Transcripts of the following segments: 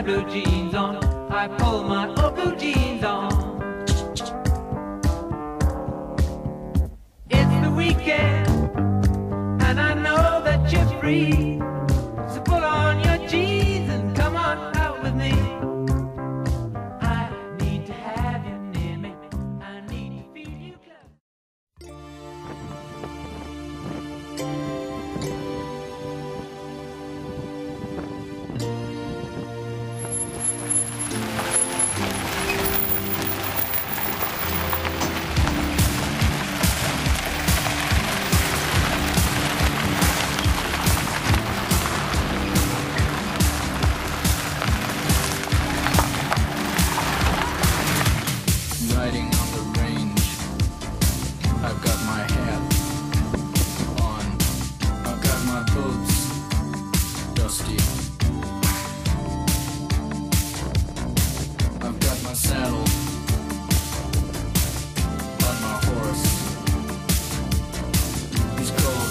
blue jeans on. I pull my old blue jeans on. It's the weekend, and I know that you're free. So put on your jeans and come on out with me. I need to have you near me. I need to feel you close. Riding on the range, I've got my hat on, I've got my boots dusty, I've got my saddle on my horse. He's cold,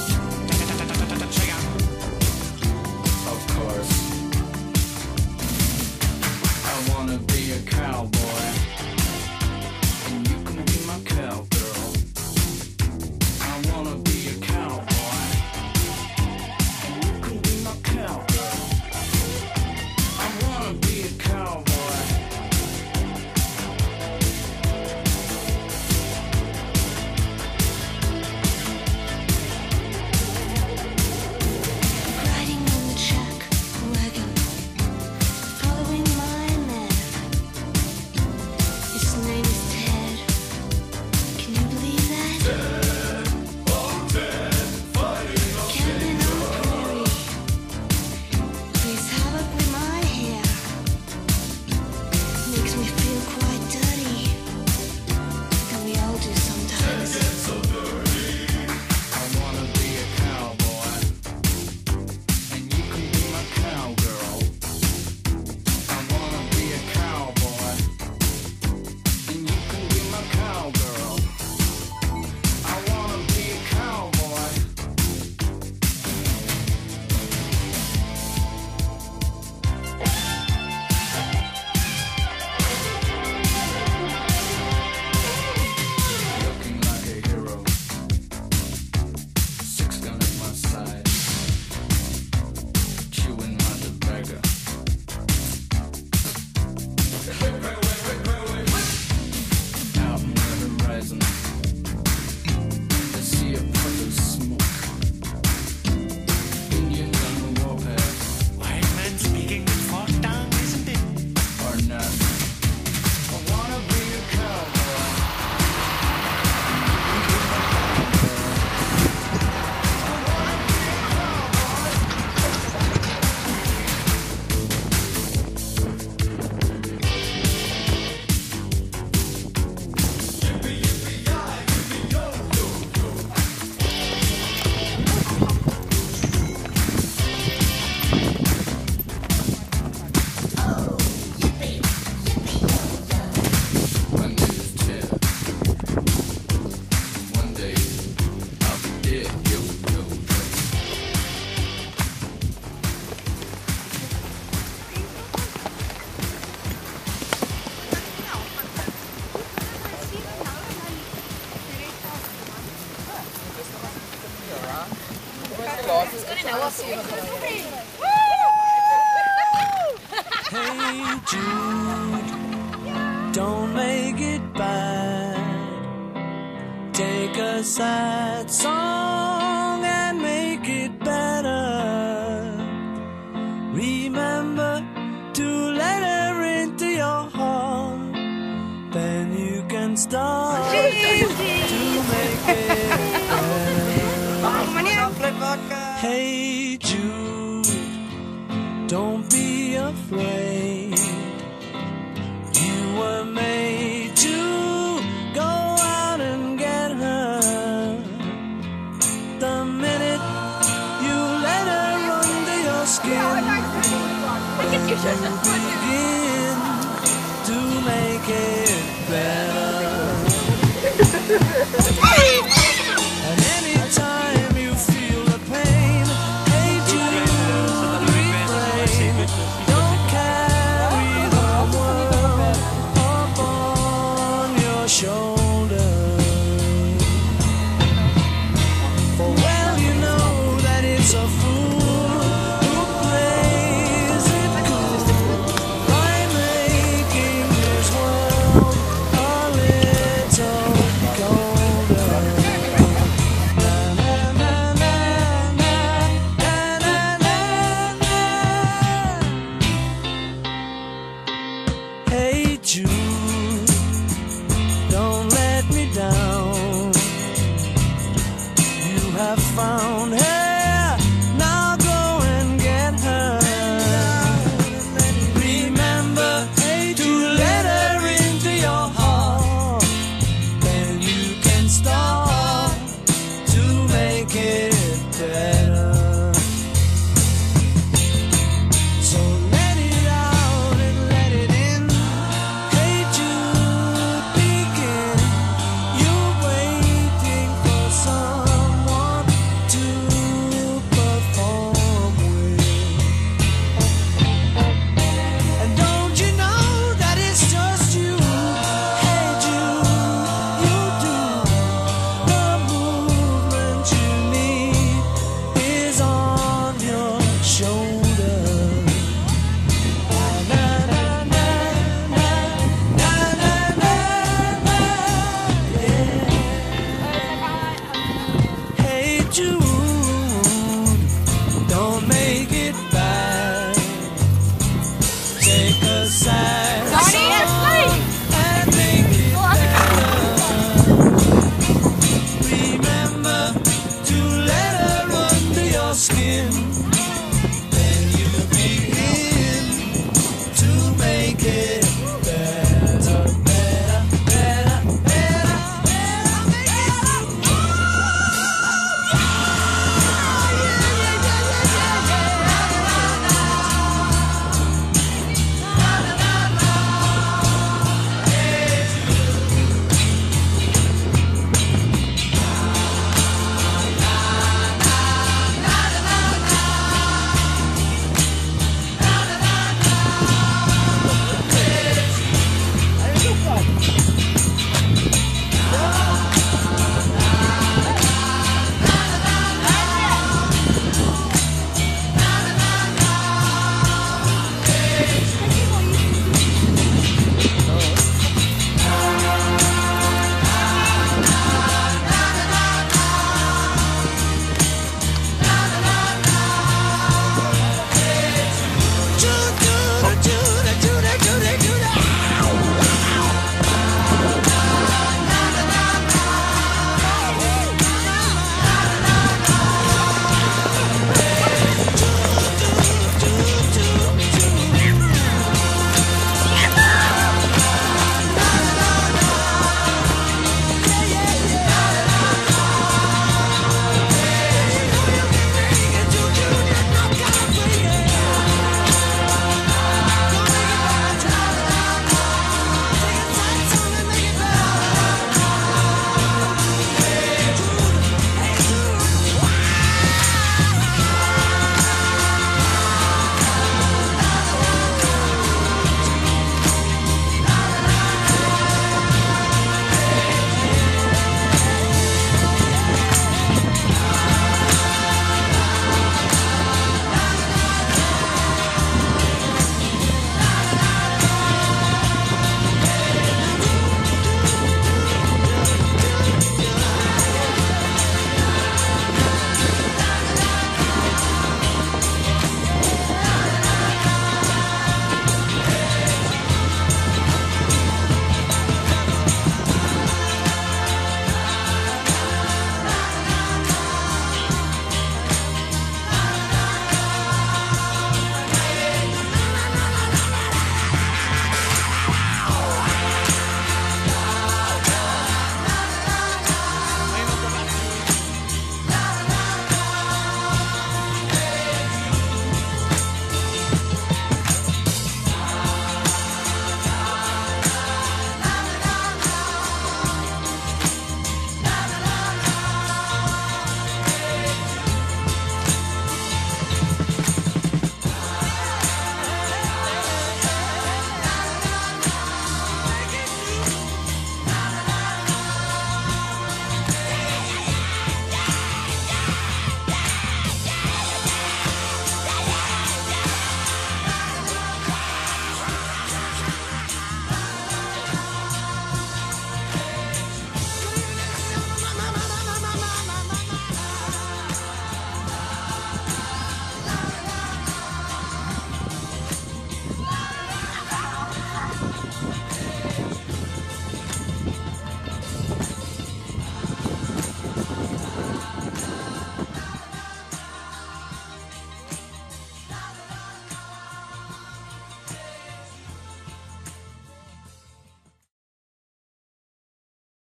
of course. I wanna be a cowboy, and you can be my cowgirl. I wanna be a cowboy, and you can be my cowgirl. I wanna be a cowboy. Riding on the track wagon, following my man. His name is Ted. Can you believe that? Camping on the prairie. Plays havoc with my hair. Makes me feel quite dirty. And we all do sometimes. I wanna be a cowboy, and you can be my cowgirl. I wanna be a cowboy, and you can be my cowgirl. I wanna be a cowboy. Looking like a hero, six gun at my side, chewing my tobacco. Out in the horizon, I see a puff of smoke. Indians on the warpath, White man speaking with fork tongue, isn't it? or not. I wanna be a cowboy. My name is Ted. One day I'll be dead. Yo, yo, yo. Hey Jude, don't make it bad. Take a sad song and make it better. Remember to let her into your heart. Then you can start to make it better. Hey Jude, don't be afraid. You were made to go out and get her. The minute you let her under your skin, then you begin to make it better.